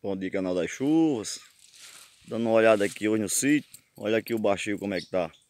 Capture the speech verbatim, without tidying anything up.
Bom dia, canal das chuvas. Dando uma olhada aqui hoje no sítio. Olha aqui o baixio como é que tá.